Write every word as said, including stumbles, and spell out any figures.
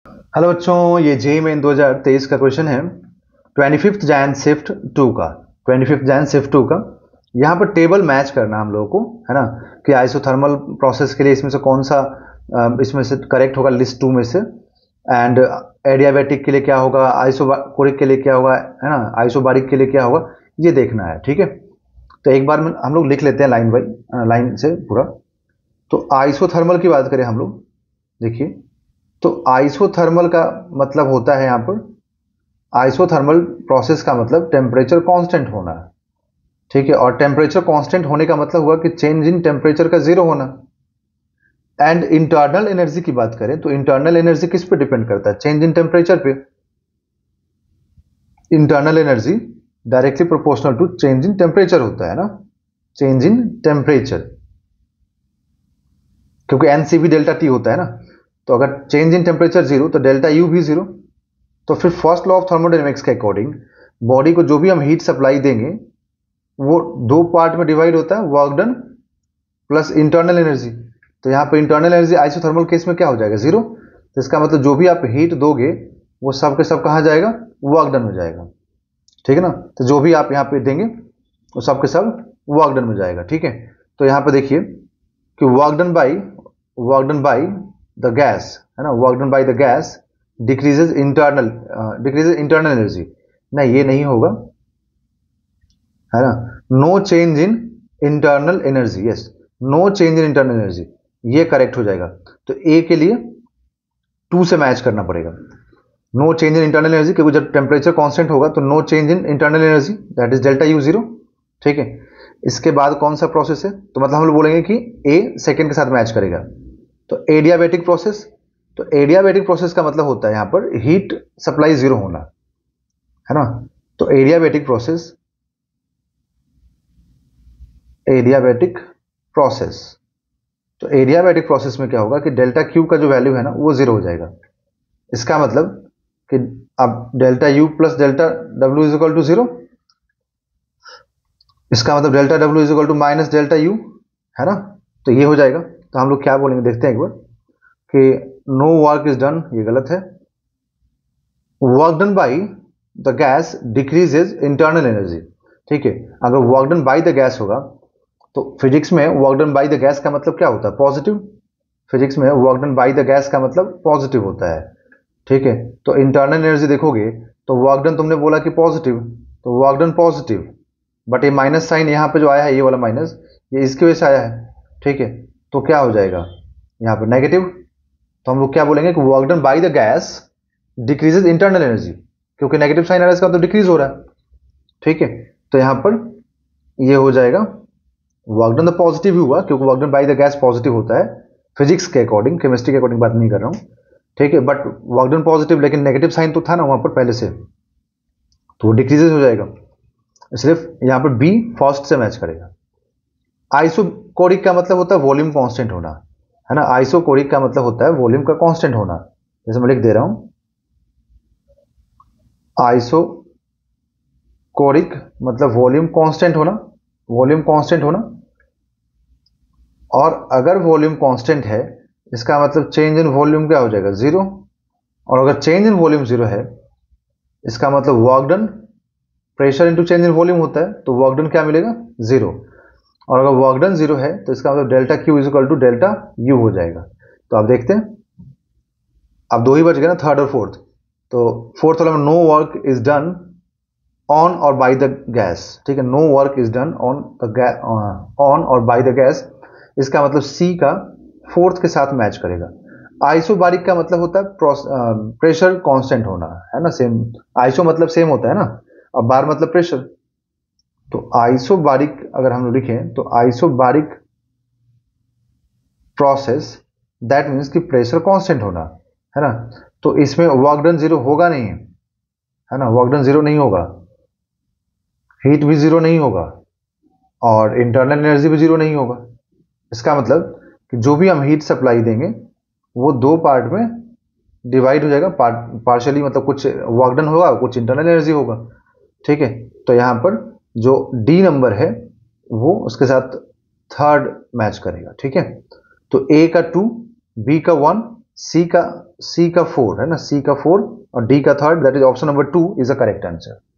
Hello बच्चों, ये जे main दो हज़ार तेईस का क्वेश्चन है twenty fifth Jan shift two का twenty fifth Jan shift two का। यहाँ पर टेबल मैच करना हम लोगों को है ना कि आइसोथर्मल प्रोसेस के लिए इसमें से कौन सा अ, इसमें से करेक्ट होगा लिस्ट टू में से, एंड एडियाबैटिक के लिए क्या होगा, आइसोकोरिक के लिए क्या होगा, है ना, आइसोबारिक के लिए क्या होगा, ये देखना है। ठीक है, तो एक बार में हम लोग लिख लेते हैं लाइन बाई लाइन से पूरा। तो आइसोथर्मल की बात करें हम लोग, देखिए, तो आइसोथर्मल का मतलब होता है यहाँ पर, आइसोथर्मल प्रोसेस का मतलब टेम्परेचर कांस्टेंट होना है। ठीक है, और टेम्परेचर कांस्टेंट होने का मतलब हुआ कि चेंज इन टेम्परेचर का जीरो होना। एंड इंटरनल एनर्जी की बात करें तो इंटरनल एनर्जी किस पे डिपेंड करता है, चेंज इन टेम्परेचर पे। Internal energy directly proportional to change in temperature होता है ना, चेंज इन टेम्परेचर, क्योंकि एनसीवी डेल्टा टी होता है ना। तो अगर चेंज इन टेम्परेचर जीरो तो डेल्टा यू भी जीरो। तो फिर फर्स्ट लॉ ऑफ थर्मोडायनेमिक्स के अकॉर्डिंग बॉडी को जो भी हम हीट सप्लाई देंगे वो दो पार्ट में डिवाइड होता है, work done plus internal energy. तो यहाँ पर इंटरनल एनर्जी आइसोथर्मल केस में क्या हो जाएगा, जीरो। तो इसका मतलब जो भी आप हीट दोगे वो सब के सब कहाँ जाएगा, वर्क डन में जाएगा। ठीक है ना, तो जो भी आप यहाँ पे देंगे वो सब के सब वर्क डन में जाएगा। ठीक है, तो यहाँ पे देखिए कि work done by work done by the gas, है ना, work done by the gas decreases internal decreases internal energy. नहीं, ये नहीं होगा, है ना। No change in internal energy, yes, no change in internal energy, ये करेक्ट हो जाएगा। तो ए के लिए टू से मैच करना पड़ेगा, no change in internal energy, क्योंकि जब टेम्परेचर कांस्टेंट होगा तो no change in internal energy, that is delta U zero. ठीक है, इसके बाद कौन सा प्रोसेस है, तो मतलब हम लोग बोलेंगे कि ए सेकेंड के साथ मैच करेगा। तो एडियाबैटिक प्रोसेस, तो एडियाबैटिक प्रोसेस का मतलब होता है यहाँ पर हीट सप्लाई जीरो होना, है ना। तो एडियाबैटिक प्रोसेस एडियाबैटिक प्रोसेस तो एडियाबैटिक प्रोसेस में क्या होगा कि डेल्टा क्यू का जो वैल्यू है ना वो जीरो हो जाएगा। इसका मतलब कि अब delta U plus delta W is equal to zero, इसका मतलब delta W is equal to minus delta U, है ना। तो ये हो जाएगा। तो हम लोग क्या बोलेंगे, देखते हैं एक बार कि नो वर्क इज डन, ये गलत है। Work done by the gas decreases internal energy. ठीक है, अगर work done by the gas होगा तो फिजिक्स में work done by the gas का मतलब क्या होता है, पॉजिटिव। फिजिक्स में work done by the gas का मतलब पॉजिटिव होता है। ठीक है, तो इंटरनल एनर्जी देखोगे तो वर्क डन तुमने बोला कि पॉजिटिव, तो वर्क डन पॉजिटिव, बट ये माइनस साइन यहाँ पे जो आया है, ये वाला माइनस, ये इसकी वजह से आया है। ठीक है, तो क्या हो जाएगा यहाँ पर नेगेटिव। तो हम लोग क्या बोलेंगे कि work done by the gas decreases internal energy, क्योंकि नेगेटिव साइन आ रहा है इसका तो डिक्रीज हो रहा है। ठीक है, तो यहाँ पर ये हो जाएगा वर्क डन तो पॉजिटिव ही हुआ, क्योंकि work done by the gas positive होता है फिजिक्स के अकॉर्डिंग, केमिस्ट्री के अकॉर्डिंग बात नहीं कर रहा हूँ। ठीक है, बट वर्क डन पॉजिटिव, लेकिन नेगेटिव साइन तो था ना वहां पर पहले से, तो वो डिक्रीजेज हो जाएगा। सिर्फ यहाँ पर बी फर्स्ट से मैच करेगा। आइसोकोरिक का मतलब होता है वॉल्यूम कांस्टेंट होना, है ना। आइसोकोरिक का मतलब होता है वॉल्यूम का कांस्टेंट होना। जैसे मैं लिख दे रहा हूं, आइसोकोरिक मतलब वॉल्यूम कांस्टेंट होना, वॉल्यूम कांस्टेंट होना। और अगर वॉल्यूम कांस्टेंट है इसका मतलब चेंज इन वॉल्यूम क्या हो जाएगा, जीरो। और अगर चेंज इन वॉल्यूम जीरो है इसका मतलब work done pressure into change in volume होता है, तो वर्क डन क्या मिलेगा, जीरो। और अगर वर्क डन जीरो है तो इसका मतलब delta Q is equal to delta U हो जाएगा। तो आप देखते हैं अब दो ही बच गए ना, थर्ड और फोर्थ। तो फोर्थ वाला में no work is done on और बाय द गैस। ठीक है, no work is done on the on और बाय द गैस, इसका मतलब सी का फोर्थ के साथ मैच करेगा। आइसोबारिक का मतलब होता है प्रेशर कांस्टेंट होना, है ना। सेम आइसो मतलब सेम होता है ना, और बार मतलब प्रेशर। तो आइसोबारिक अगर हम लोग लिखें तो आइसोबारिक प्रोसेस दैट मीन्स कि प्रेशर कांस्टेंट होना, है ना। तो इसमें वर्क डन जीरो होगा नहीं, है ना, वर्क डन जीरो नहीं होगा, हीट भी जीरो नहीं होगा, और इंटरनल एनर्जी भी जीरो नहीं होगा। इसका मतलब कि जो भी हम हीट सप्लाई देंगे वो दो पार्ट में डिवाइड हो जाएगा, पार्ट पार्शियली, मतलब कुछ वर्क डन होगा, कुछ इंटरनल एनर्जी होगा। ठीक है, तो यहाँ पर जो डी नंबर है वो उसके साथ थर्ड मैच करेगा। ठीक है, तो ए का टू, बी का वन, सी का सी का फोर है ना, सी का फोर और डी का third, that is option number two is the correct answer.